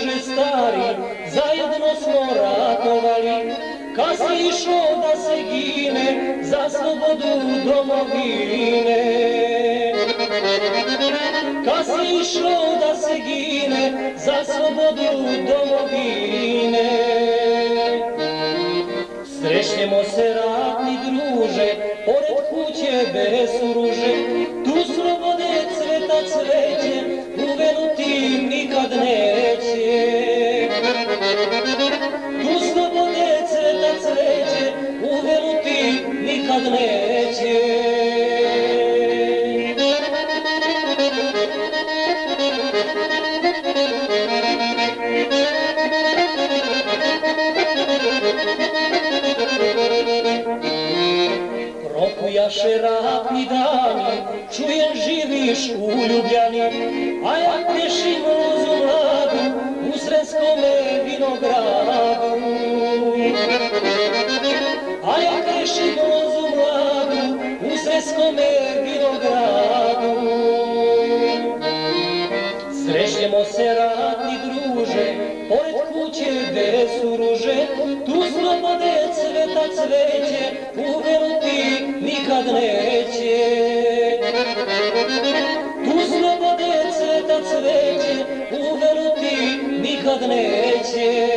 druže stari, zajedno smo ratovali, kad si išao da se gine za slobodu domovine. Kad si išao da se gine za slobodu domovine. Srećemo se ratni druže, pored kuće bez ruže, tu slobode cveta cveće, uvenuti nikad neće. Tu slobode cveta cveće, uvenuti nikad neće. Prokujaše ratni dani, čujem živiš u Ljubljani, a ja pješim lozu mladu u Sremskome vinogradu. A ja pješim lozu mladu u Sremskome vinogradu. Srećemo se ratni druže, pored kuće bez ruže, tu slobode cveta cveće, uvenuti nikad neće. Tu slobode cveta cveće, uvenuti nikad neće.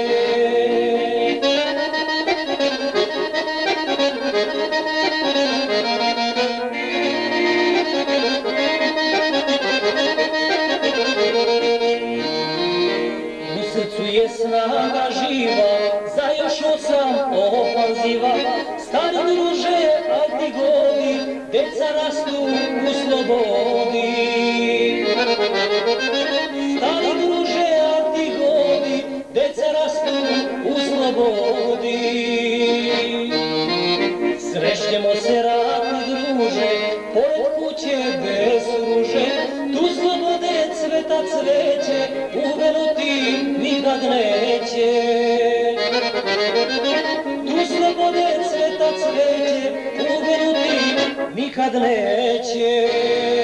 U srcu je snaga živa, za još 8 ofanziva. Stari druže, aj ti godi, deca rastu u slobodi. Stari druže, aj ti godi, deca rastu u slobodi. Srećemo se ratni druže, pored kuće bez ruže, tu slobode cveta cveće, uvenuti nikad neće. Tu slobode cveta cveće, uvenuti nikad neće.